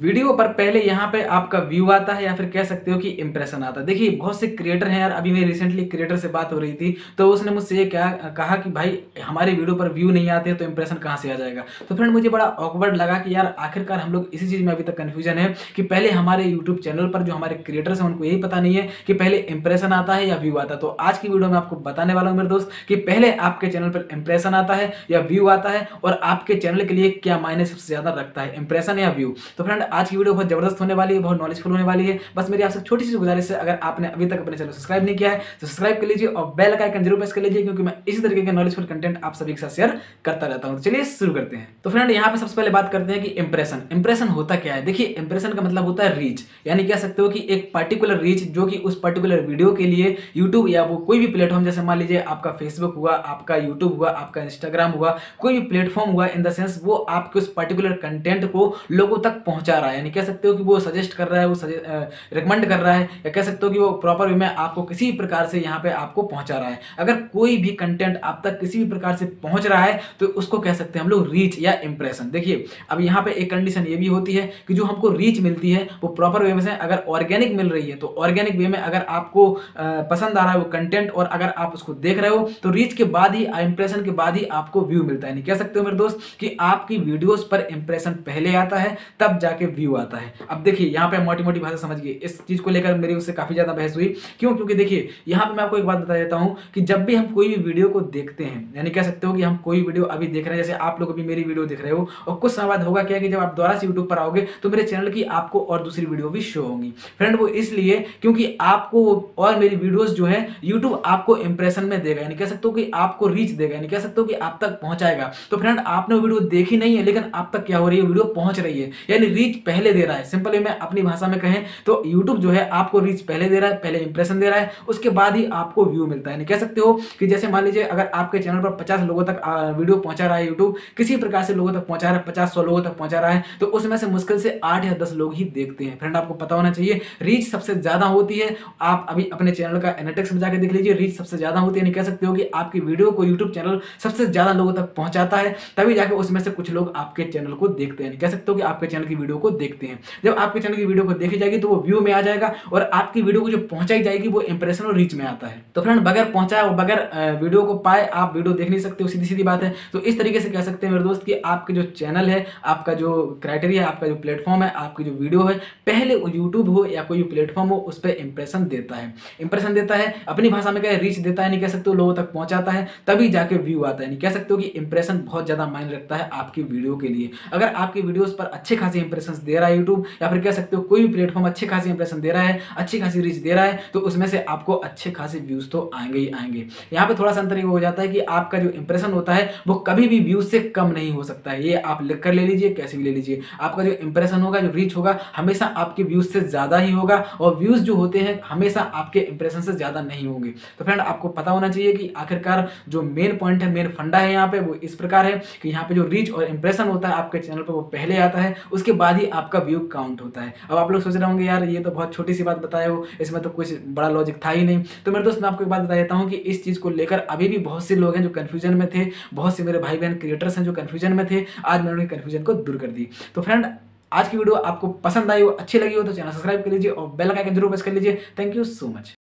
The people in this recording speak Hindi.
वीडियो पर पहले यहाँ पे आपका व्यू आता है या फिर कह सकते हो कि इंप्रेशन आता है। देखिए बहुत से क्रिएटर हैं यार, अभी मेरी रिसेंटली क्रिएटर से बात हो रही थी तो उसने मुझसे ये क्या कहा कि भाई हमारे वीडियो पर व्यू नहीं आते तो इंप्रेशन कहाँ से आ जाएगा। तो फ्रेंड मुझे बड़ा ऑकवर्ड लगा कि यार आखिरकार हम लोग इसी चीज़ में अभी तक कन्फ्यूजन है कि पहले हमारे यूट्यूब चैनल पर जो हमारे क्रिएटर्स हैं उनको यही पता नहीं है कि पहले इंप्रेशन आता है या व्यू आता है। तो आज की वीडियो में आपको बताने वाला हूँ मेरे दोस्त कि पहले आपके चैनल पर इंप्रेशन आता है या व्यू आता है और आपके चैनल के लिए क्या मायने सबसे ज्यादा रखता है, इंप्रेशन या व्यू। तो फ्रेंड आज की वीडियो बहुत जबरदस्त होने वाली है, बहुत नॉलेजफुल होने वाली है। बस मेरी आपसे छोटी सी गुजारिश है, अगर आपने अभी तक अपने चैनल सब्सक्राइब नहीं किया है तो सब्सक्राइब कर लीजिए और बेल का आइकन जरूर प्रेस कर लीजिए, क्योंकि मैं इसी तरीके के नॉलेजफुल कंटेंट आप सभी के साथ शेयर करता रहता हूं। चलिए शुरू करते हैं। तो फ्रेंड यहाँ पे सबसे पहले बात करते हैं कि इंप्रेशन होता क्या है। देखिए इंप्रेशन का मतलब होता है रीच, यानी कह सकते हो कि एक पर्टिकुलर रीच जो कि उस पर्टिकुलर वीडियो के लिए यूट्यूब या वो कोई भी प्लेटफॉर्म, जैसे मान लीजिए आपका फेसबुक हुआ, आपका यूट्यूब हुआ, आपका इंस्टाग्राम हुआ, कोई भी प्लेटफॉर्म हुआ, इन द सेंस वो आपके उस पर्टिकुलर कंटेंट को लोगों तक पहुंचा रहा है। यानी कह सकते हो कि वो सजेस्ट कर रहा है, वो रिकमेंड कर रहा है, या कह सकते हो कि वो प्रॉपर वे में आपको किसी प्रकार से यहाँ पे आपको पहुंचा रहा है। अगर कोई भी कंटेंट आप तक किसी भी प्रकार से पहुंच रहा है तो उसको कह सकते हैं हम लोग रीच या इंप्रेशन। देखिए अब यहाँ पे एक कंडीशन ये भी होती है कि जो हमको रीच मिलती है वो प्रॉपर वे में से अगर ऑर्गेनिक मिल रही है, तो ऑर्गेनिक वे में अगर आपको पसंद आ रहा है वो कंटेंट और अगर आप उसको देख रहे हो तो रीच के बाद ही, इंप्रेशन के बाद ही आपको व्यू मिलता है। नहीं कह सकते हो मेरे दोस्त कि आपकी वीडियोस पर इंप्रेशन पहले आता है तब जाके व्यू आता है। अब देखिए यहाँ पे मोटी मोटी भाषा समझिए, इस चीज को लेकर मेरी उससे काफी ज्यादा बहस हुई। क्यों? क्योंकि देखिए यहाँ पे मैं आपको एक बात बता देता हूँ कि जब भी हम कोई भी वीडियो को देखते हैं, यानी कह सकते हो कि हम कोई वीडियो अभी देख रहे हैं, जैसे आप लोग अभी मेरी वीडियो देख रहे हो, और कुछ समय बाद होगा क्या कि जब आप दोबारा से यूट्यूब पर आओगे तो मेरे चैनल की आपको और दूसरी वीडियो भी शो होंगी। फ्रेंड वो इसलिए क्योंकि आपको और मेरी वीडियोस जो है यूट्यूब आपको इंप्रेशन में देगा, यानी कह सकते हो कि आपको रीच देगा, यानी कह सकते हो कि आप तक पहुंचाएगा। तो फ्रेंड आपने वीडियो देखी नहीं है लेकिन आप तक क्या हो रही है, वीडियो पहुंच रही है, यानी रीच पहले दे रहा है। सिंपली मैं अपनी भाषा में कहें तो यूट्यूब जो है आपको रीच पहले दे रहा है, पहले इंप्रेशन दे रहा है, उसके बाद ही आपको व्यू मिलता है। यानी कह सकते हो कि जैसे मान लीजिए अगर आपके चैनल पर 50 लोगों तक वीडियो पहुंचा रहा है, यूट्यूब किसी प्रकार से लोगों तक पहुंचा रहा है, 50-100 लोगों तक पहुंचा रहा है, तो उसमें से मुश्किल से 8 या 10 लोग ही देखते हैं। फ्रेंड आपको पता होना चाहिए रीच सबसे ज्यादा होती है। आप अभी अपने चैनल का एनालिटिक्स में जाकर देख लीजिए, रीच सबसे ज्यादा होती है। नहीं कह सकते हो कि आपकी वीडियो को यूट्यूब चैनल सबसे ज्यादा लोगों तक पहुंचाता है, तभी जाकर उसमें से कुछ लोग आपके चैनल को देखते हैं। कह सकते हो कि आपके चैनल की वीडियो को देखते हैं। जब आपके चैनल की वीडियो को देखी जाएगी तो वो व्यू में आ जाएगा और आपकी वीडियो को जो पहुंचाई जाएगी वो इंप्रेशन और रीच में आता है। तो फ्रेंड बगैर पहुंचाए और बगैर वीडियो को पाए आप वीडियो देख नहीं सकते हो, सीधी सीधी बात है। तो इस तरीके से कह सकते हैं मेरे दोस्त कि आपके जो चैनल है, आपका जो क्राइटेरिया है, आपका जो प्लेटफॉर्म है, आपकी जो वीडियो है, पहले यूट्यूब हो या कोई प्लेटफॉर्म हो उस पर इंप्रेशन देता है, इंप्रेशन देता है, अपनी भाषा में कहे रीच देता है, नहीं कह सकते हो लोगों तक पहुंचाता है, तभी जाके व्यू आता है। नहीं कह सकते हो कि इंप्रेशन बहुत ज्यादा मायने रखता है आपकी वीडियो के लिए। अगर आपकी वीडियोस पर अच्छे खासे इंप्रेशन दे रहा है यूट्यूब, या फिर कह सकते हो कोई भी प्लेटफॉर्म अच्छे खासे इंप्रेशन दे रहा है, अच्छी खासी रीच दे रहा है, तो उसमें से आपको अच्छे खासे व्यूज तो आएंगे ही आएंगे। यहाँ पे थोड़ा सा अंतर ये हो जाता है कि आपका जो इंप्रेशन होता है वो कभी भी व्यूज से कम नहीं हो सकता है। ये आप लिख कर ले लीजिए, कैसे भी ले लीजिए, आपका जो इंप्रेशन होगा, जो रीच होगा, हमेशा आपके व्यूज से ज्यादा ही होगा, और व्यूज जो होते हैं हमेशा आपके इंप्रेशन से ज्यादा नहीं होंगे। तो फ्रेंड आपको पता होना चाहिए कि आखिरकार जो मेन पॉइंट है, मेन फंडा है यहाँ पे, वो इस प्रकार है कि यहाँ पे जो रीच और इंप्रेशन होता है आपके चैनल पर वो पहले आता है, उसके बाद ही आपका व्यू काउंट होता है। अब आप लोग सोच रहे होंगे यार ये तो बहुत छोटी सी बात बताए हो, इसमें तो कुछ बड़ा लॉजिक था ही नहीं। तो मेरे दोस्त मैं आपको एक बात बता देता हूँ कि इस चीज को लेकर अभी भी बहुत से लोग हैं जो कंफ्यूजन में थे, बहुत से मेरे भाई बहन क्रिएटर्स हैं जो कंफ्यूजन में थे। आज मैंने उनकी कंफ्यूजन को दूर कर दी। तो फ्रेंड आज की वीडियो आपको पसंद आई हो, अच्छी लगी हो तो चैनल सब्सक्राइब कर लीजिए और बेल का आइकन जरूर प्रेस कर लीजिए। Thank you so much.